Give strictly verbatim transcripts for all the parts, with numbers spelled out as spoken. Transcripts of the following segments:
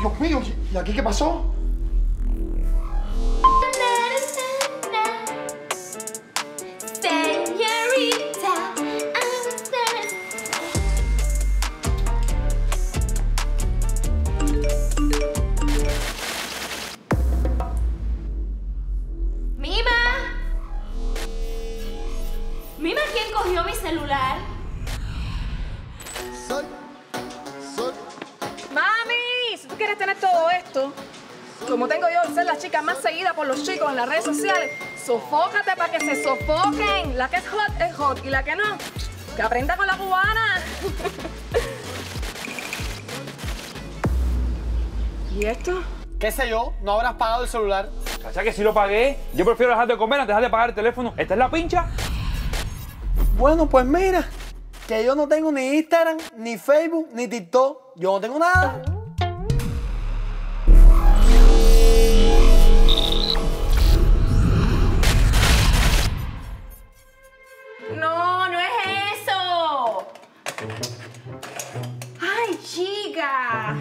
Dios mío, ¿y aquí qué pasó? Cogió mi celular. Soy, soy. Mami, si tú quieres tener todo esto, como tengo yo de ser la chica más seguida por los chicos en las redes sociales, sofócate para que se sofoquen. La que es hot es hot y la que no, que aprenda con la cubana. ¿Y esto? ¿Qué sé yo? ¿No habrás pagado el celular? O sea que si lo pagué, yo prefiero dejar de comer antes de dejar de pagar el teléfono. ¿Esta es la pincha? Bueno, pues mira, que yo no tengo ni Instagram, ni Facebook, ni TikTok. Yo no tengo nada. No, no es eso. Ay, chica.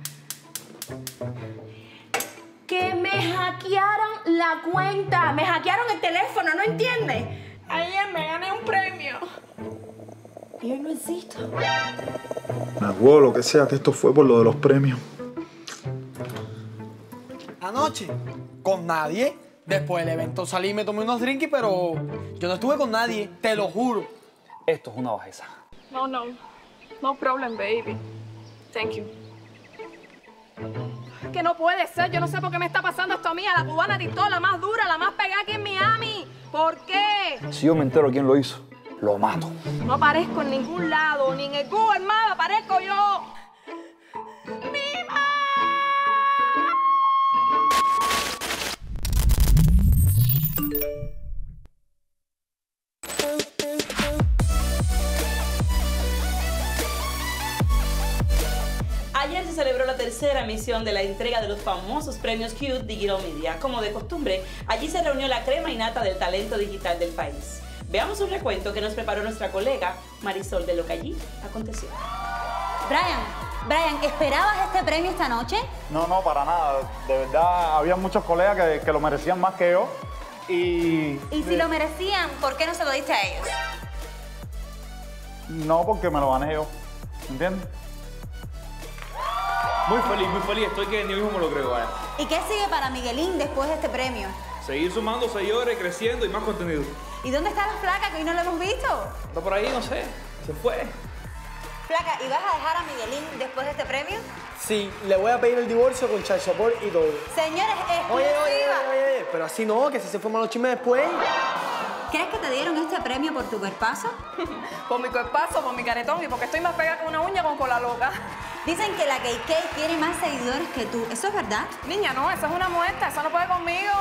Que me hackearon la cuenta. Me hackearon el teléfono, ¿no entiendes? Ayer me gané un premio. Y hoy no existo. Me acuerdo lo que sea, que esto fue por lo de los premios. Anoche, con nadie. Después del evento salí y me tomé unos drinks, pero yo no estuve con nadie, te lo juro. Esto es una bajeza. No, no. No problem, baby. Thank you. Que no puede ser. Yo no sé por qué me está pasando esto a mí, a la cubana TikTok, la más dura, la más pegada aquí en Miami. ¿Por qué? Si yo me entero quién lo hizo, lo mato. No aparezco en ningún lado, ni en el Google Maps aparezco yo. ¡Mima! Ayer se celebró la tercera emisión de la entrega de los famosos premios Q Digital Media. Como de costumbre, allí se reunió la crema y nata del talento digital del país. Veamos un recuento que nos preparó nuestra colega Marisol de lo que allí aconteció. Brian, Brian, ¿esperabas este premio esta noche? No, no, para nada. De verdad, había muchos colegas que, que lo merecían más que yo. Y... Y si lo merecían, ¿por qué no se lo diste a ellos? No, porque me lo gané yo. ¿Entiendes? Muy feliz, muy feliz. Estoy que ni mismo me lo creo, vaya. ¿Y qué sigue para Miguelín después de este premio? Seguir sumando seguidores, creciendo y más contenido. ¿Y dónde está la flaca que hoy no la hemos visto? Está por ahí, no sé. Se fue. Flaca, ¿y vas a dejar a Miguelín después de este premio? Sí, le voy a pedir el divorcio con child support y todo. Señores, exclusiva. Oye, oye, oye, oye, pero así no, que si se fue malo chisme después. ¿Crees que te dieron este premio por tu cuerpazo? Por mi cuerpazo, por mi caretón y porque estoy más pegada con una uña con cola loca. Dicen que la K K tiene más seguidores que tú. ¿Eso es verdad? Niña, no, esa es una muerta, esa no puede conmigo.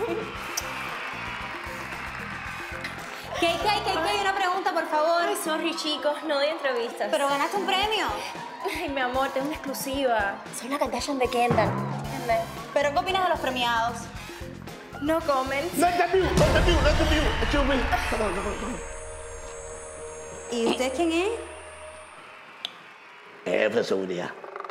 K K, K K, una pregunta, por favor. Ay, sorry, chicos, no doy entrevistas. Pero ganaste un premio. Ay, mi amor, tengo una exclusiva. Soy la Kardashian de Kendall. ¿Entiendes? ¿Pero qué opinas de los premiados? No comen. No entendí, no entendí, no entendí. Excuse me. Come on, come on, come on. ¿Y usted quién es? Jefe de seguridad.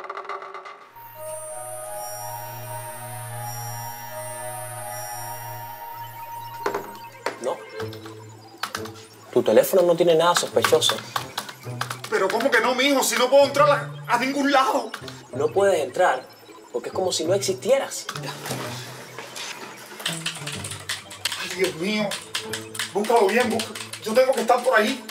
No. Tu teléfono no tiene nada sospechoso. Pero ¿cómo que no, mijo? Si no puedo entrar a, a ningún lado. No puedes entrar porque es como si no existieras. Ay, Dios mío. Búscalo bien, búscalo. Yo tengo que estar por ahí.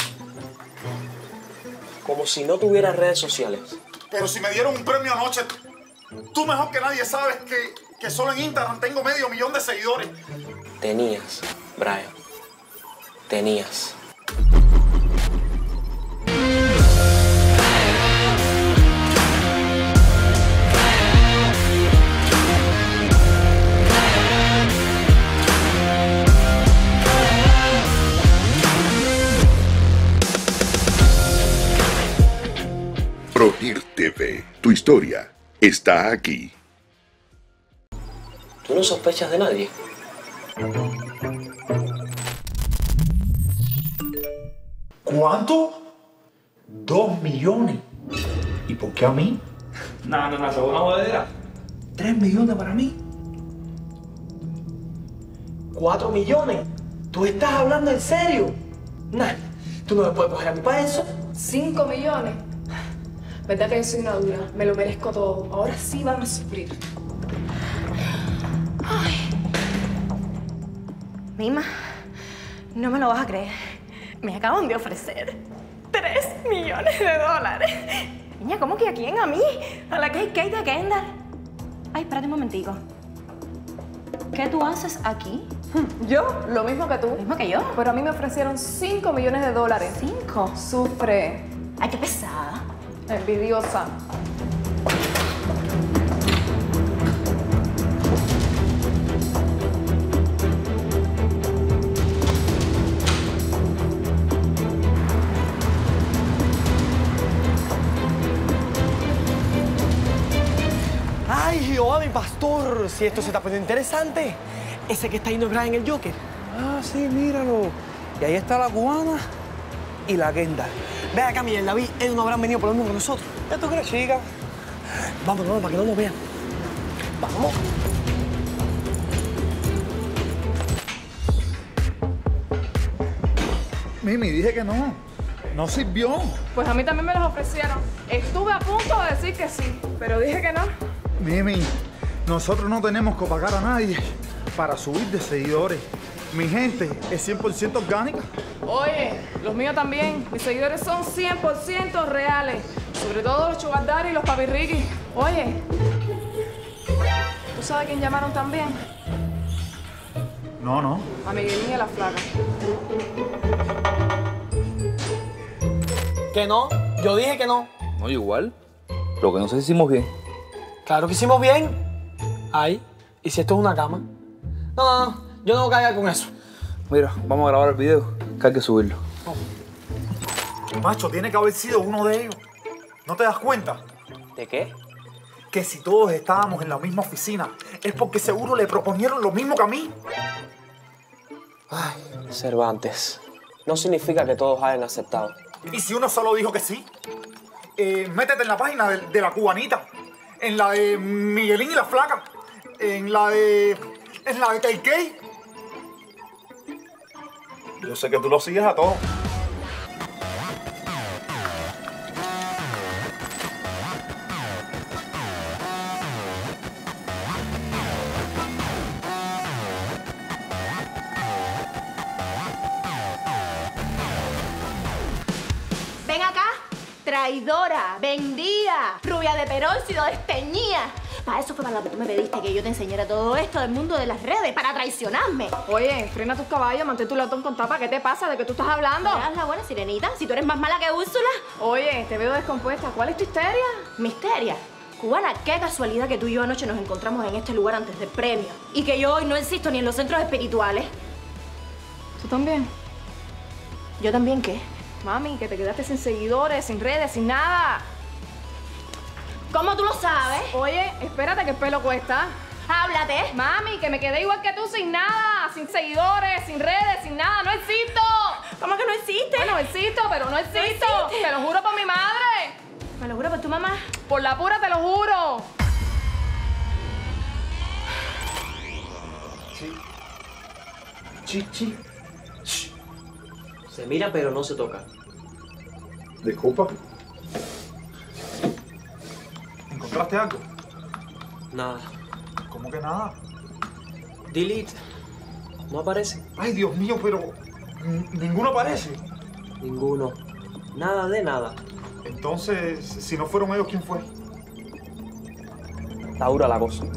Como si no tuvieras redes sociales. Pero si me dieron un premio anoche, tú mejor que nadie sabes que, que solo en Instagram tengo medio millón de seguidores. Tenías, Brian. Tenías. ProGir T V, tu historia está aquí. ¿Tú no sospechas de nadie? ¿Cuánto? Dos millones. ¿Y por qué a mí? No, no, no, eso es una jodedera. Tres millones para mí. ¿Cuatro millones? ¿Tú estás hablando en serio? Nah, tú no me puedes coger a mí para eso. Cinco millones. ¿Verdad que yo soy una dura? Me lo merezco todo. Ahora sí van a sufrir. Ay. Mima, no me lo vas a creer. Me acaban de ofrecer tres millones de dólares. Niña, ¿cómo que a quién? ¿A mí? ¿A la Kate Kate de Kendall? Ay, espérate un momentico. ¿Qué tú haces aquí? ¿Yo? Lo mismo que tú. ¿Lo mismo que yo? Pero a mí me ofrecieron cinco millones de dólares. ¿Cinco? Sufre. Ay, qué pesada. Envidiosa. Ay, Jehová, mi pastor, si esto se está poniendo interesante. Ese que está ahí no es Brian el Joker. Ah, sí, míralo. Y ahí está la cubana y la Kendall. Ve acá, Miguel David, ellos no habrán venido por lo mismo que nosotros. ¿Qué tú crees, chica? Vamos, vamos, para que no nos vean. Vamos. Mimi, dije que no. No sirvió. Pues a mí también me los ofrecieron. Estuve a punto de decir que sí, pero dije que no. Mimi, nosotros no tenemos que pagar a nadie para subir de seguidores. Mi gente es cien por ciento orgánica. Oye, los míos también. Mis seguidores son cien por ciento reales. Sobre todo los Sugar Daddy y los Papi Ricky. Oye, ¿tú sabes quién llamaron también? No, no. A Miguelín y a la Flaca. ¿Que no? Yo dije que no. No, igual. Lo que no sé si hicimos bien. Claro que hicimos bien. Ay, ¿y si esto es una cama? No, no, no. Yo no voy a caer con eso. Mira, vamos a grabar el video, que hay que subirlo. Macho, tiene que haber sido uno de ellos. ¿No te das cuenta? ¿De qué? Que si todos estábamos en la misma oficina, es porque seguro le proponieron lo mismo que a mí. Ay, Cervantes. No significa que todos hayan aceptado. ¿Y si uno solo dijo que sí? Eh, métete en la página de, de la cubanita, en la de Miguelín y la Flaca, en la de... en la de K K. Yo sé que tú lo sigues a todos. Ven acá, traidora, vendida, rubia de peróxido, desteñida. Para eso fue para lo que tú me pediste, que yo te enseñara todo esto del mundo de las redes, para traicionarme. Oye, frena tus caballos, mantén tu latón con tapa. ¿Qué te pasa? ¿De qué tú estás hablando? ¿Me das la buena, sirenita? Si tú eres más mala que Úrsula. Oye, te veo descompuesta. ¿Cuál es tu histeria? Misteria. Cubana, qué casualidad que tú y yo anoche nos encontramos en este lugar antes del premio. Y que yo hoy no existo ni en los centros espirituales. ¿Tú también? ¿Yo también qué? Mami, que te quedaste sin seguidores, sin redes, sin nada. ¿Cómo tú lo sabes? Oye, espérate que el pelo cuesta. Háblate. Mami, que me quedé igual que tú, sin nada. Sin seguidores, sin redes, sin nada. ¡No existo! ¿Cómo que no existe? Bueno, existo, pero no existo. No existe. Te lo juro por mi madre. ¿Me lo juro por tu mamá? Por la pura te lo juro. Chichi. Se mira pero no se toca. Disculpa. ¿Encontraste algo? Nada. ¿Cómo que nada? Delete. No aparece. Ay, Dios mío, pero ninguno aparece. Ninguno. Nada de nada. Entonces, si no fueron ellos, ¿quién fue? Está dura la cosa.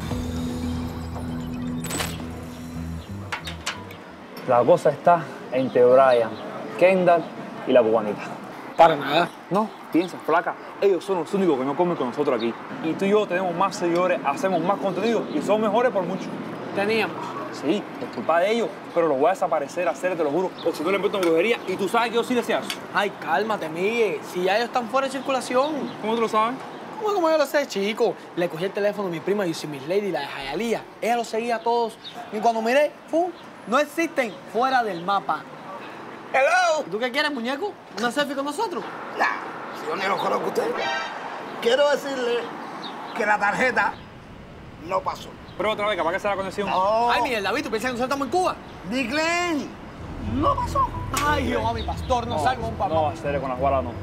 La cosa está entre Brian, Kendall y la cubanita. Para nada. No, piensa, Flaca, ellos son los únicos que no comen con nosotros aquí. Y tú y yo tenemos más seguidores, hacemos más contenido y somos mejores por mucho. Teníamos. Sí, es culpa de ellos, pero los voy a desaparecer, a hacer, te lo juro. O si no le meto en brujería y tú sabes que yo sí le hacía eso. Ay, cálmate, Miguel. Si ya ellos están fuera de circulación. ¿Cómo tú lo sabes? ¿Cómo, cómo yo lo sé, chico? Le cogí el teléfono a mi prima Yusi Miss Lady, la de Hialeah. Ella los seguía a todos. Y cuando miré, ¡pum! No existen fuera del mapa. Hello. ¿Tú qué quieres, muñeco? ¿Una selfie con nosotros? Nah, si yo ni lo conozco a usted. Quiero decirle que la tarjeta no pasó. Pero otra vez, capaz que sea la conexión. No. Ay, Miguel David, ¿tú piensas que nosotros estamos en Cuba? Ni Glenn, no pasó. Ay, Jehová, mi pastor, no, salgo un papá. No, serio, con las balas no.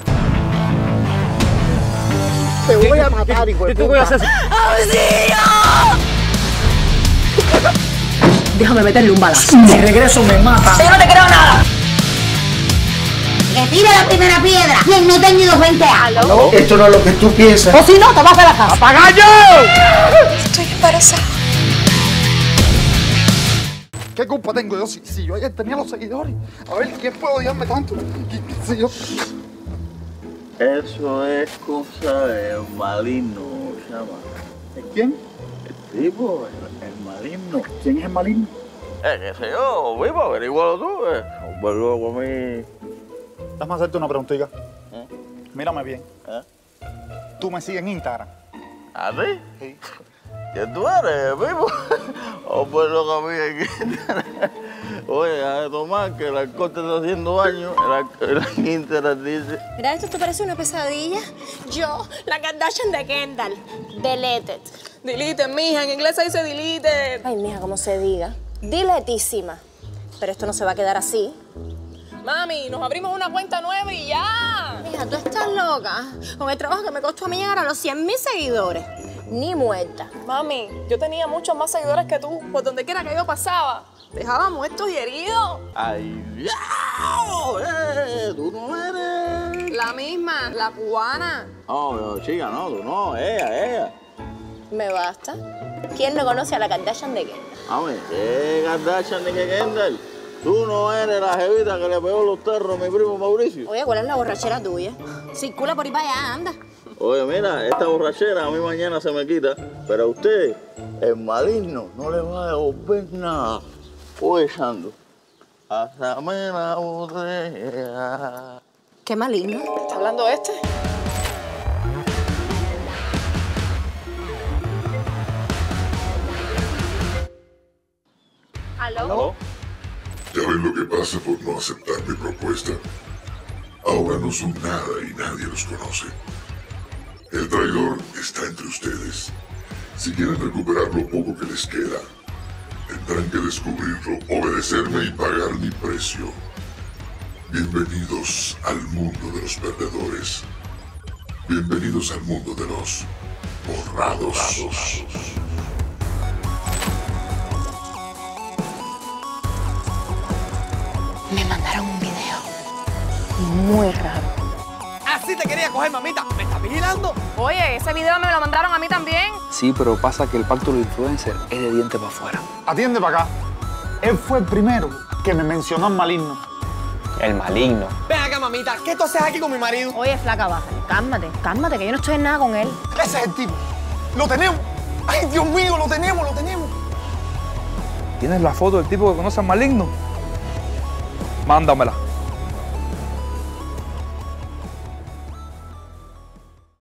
Te voy a matar, hijo de puta. ¿Qué voy a hacer? Déjame meterle un balazo. De regreso me mata. Yo no te creo nada. Que tire la primera piedra. Quien no ha tenido veinte años. No, esto no es lo que tú piensas. O si no, te vas a la casa. ¡Apagayo! Estoy embarazada. ¿Qué culpa tengo yo si, si yo ayer tenía los seguidores? A ver, ¿quién puede odiarme tanto? ¿Qué, qué sé yo? Eso es cosa del maligno, chama. ¿Quién? El tipo, el, el maligno. ¿Quién es el maligno? Eh, qué sé yo, vivo, averígualo tú, eh. Vuelvo con mi... Déjame hacerte una preguntita. ¿Eh? Mírame bien. ¿Eh? ¿Tú me sigues en Instagram? ¿A ti? Sí. ¿Quién tú eres, vivo? O pues lo que a mí aquí. Oye, a tomar que el alcohol te está haciendo daño. El, el Instagram dice... Mira, esto te parece una pesadilla. Yo, la Kardashian de Kendall. Deleted. Delete, mija. En inglés se dice delete. Ay, mija, como se diga. Diletísima. Pero esto no se va a quedar así. Mami, nos abrimos una cuenta nueva y ya. Mija, tú estás loca. Con el trabajo que me costó a mí llegar a los cien mil seguidores. Ni muerta. Mami, yo tenía muchos más seguidores que tú. Por donde quiera que yo pasaba, dejaba muertos y heridos. ¡Ay, diablo! ¡Eh! ¡Tú no eres! La misma, la cubana. No, no, chica, no, tú no, ella, ella. Me basta. ¿Quién no conoce a la Kardashian de Kendall? Mami, ¿qué Kardashian ni qué Kendall? Tú no eres la jevita que le pegó los terros a mi primo Mauricio. Oye, ¿cuál es la borrachera tuya? Circula por ahí para allá, anda. Oye, mira, esta borrachera a mí mañana se me quita, pero a usted, el maligno, no le va a devolver nada. Oye, Sando, pásame la botella. Qué maligno. ¿Está hablando este? ¿Aló? ¿Ya ven lo que pasa por no aceptar mi propuesta? Ahora no son nada y nadie los conoce. El traidor está entre ustedes. Si quieren recuperar lo poco que les queda, tendrán que descubrirlo, obedecerme y pagar mi precio. Bienvenidos al mundo de los perdedores. Bienvenidos al mundo de los borrados. Me mandaron un video muy raro. Así te quería coger, mamita. ¿Me estás vigilando? Oye, ese video me lo mandaron a mí también. Sí, pero pasa que el pacto de los influencers es de diente para afuera. Atiende para acá. Él fue el primero que me mencionó al maligno. El maligno. Ven acá, mamita. ¿Qué tú haces aquí con mi marido? Oye, flaca, bájale. Cálmate, cálmate, que yo no estoy en nada con él. Ese es el tipo. Lo tenemos. Ay, Dios mío, lo tenemos, lo tenemos. ¿Tienes la foto del tipo que conoce al maligno? Mándamela.